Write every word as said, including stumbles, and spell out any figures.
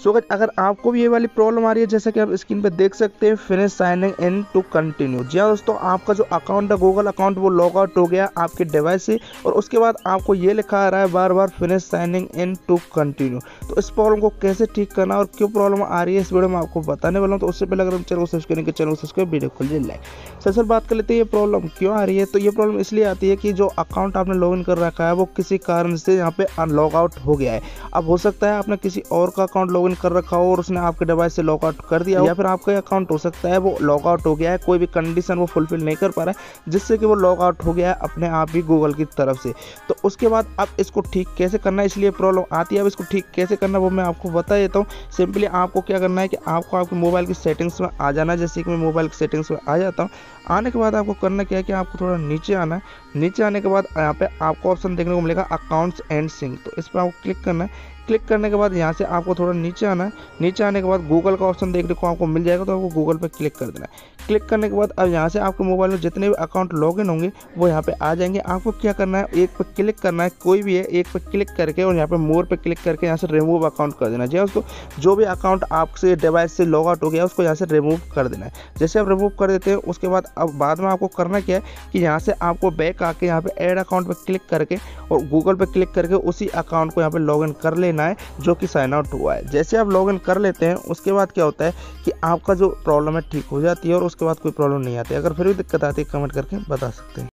So guys अगर आपको भी ये वाली प्रॉब्लम आ रही है जैसा कि आप स्क्रीन पे देख सकते हैं, finish signing in to continue. जी हाँ दोस्तों, आपका जो अकाउंट है गूगल अकाउंट वो लॉग आउट हो गया आपके डिवाइस से और उसके बाद आपको ये लिखा आ रहा है बार बार finish signing in to continue. तो इस प्रॉब्लम को कैसे ठीक करना और क्यों प्रॉब्लम आ रही है इस वीडियो में आपको बताने वाला हूँ। तो उससे पहले अगर हम चैनल को सब्सक्राइब करेंगे, चैनल को सब्सक्राइब, वीडियो खोल लीजिए लाइक। सर बात कर लेते हैं ये प्रॉब्लम क्यों आ रही है। तो ये प्रॉब्लम इसलिए आती है कि जो अकाउंट आपने लॉगिन कर रखा है वो किसी कारण से यहाँ पे अनलॉग आउट हो गया है। अब हो सकता है आपने किसी और का अकाउंट लॉगिन कर रखा हो और उसने आपके डिवाइस से लॉग आउट कर दिया हो, या फिर आपका अकाउंट हो सकता है वो लॉग आउट हो गया है, कोई भी कंडीशन वो फुलफिल नहीं कर पा रहा है जिससे कि वो लॉग आउट हो गया है अपने आप ही गूगल की तरफ से। तो उसके बाद अब इसको ठीक कैसे करना है, इसलिए प्रॉब्लम आती है। अब इसको ठीक कैसे करना वो मैं आपको बता देता हूँ। सिंपली आपको क्या करना है कि आपको आपके मोबाइल की सेटिंग्स में आ जाना है। जैसे कि मैं मोबाइल की सेटिंग्स में आ जाता हूँ। आने के बाद आपको करना क्या है कि आपको थोड़ा नीचे आना है। नीचे आने के बाद यहाँ पे आपको ऑप्शन देखने को मिलेगा अकाउंट्स एंड सिंक, तो इस पर आपको क्लिक करना है। क्लिक करने के बाद यहाँ से आपको थोड़ा नीचे आना है। नीचे आने के बाद गूगल का ऑप्शन देखने को आपको मिल जाएगा, तो आपको गूगल पे क्लिक कर देना है। क्लिक करने के बाद अब यहाँ से आपके मोबाइल में जितने भी अकाउंट लॉगिन होंगे वो यहाँ पे आ जाएंगे। आपको क्या करना है, एक पे क्लिक करना है, कोई भी है एक पे क्लिक करके और यहाँ पे मोर पे क्लिक करके यहाँ से रिमूव अकाउंट कर देना है। जी उसको जो भी अकाउंट आपसे डिवाइस से लॉग आउट हो गया उसको यहाँ से रिमूव कर देना है। जैसे आप रिमूव कर देते हैं उसके बाद अब बाद में आपको करना क्या है कि यहाँ से आपको बैक आके यहाँ पे ऐड अकाउंट पे क्लिक करके और गूगल पे क्लिक करके उसी अकाउंट को यहाँ पे लॉगिन कर लेना है जो कि साइन आउट हुआ है। जैसे आप लॉगिन कर लेते हैं उसके बाद क्या होता है कि आपका जो प्रॉब्लम है ठीक हो जाती है और उसके बाद कोई प्रॉब्लम नहीं आती है। अगर फिर भी दिक्कत आती है कमेंट करके बता सकते हैं।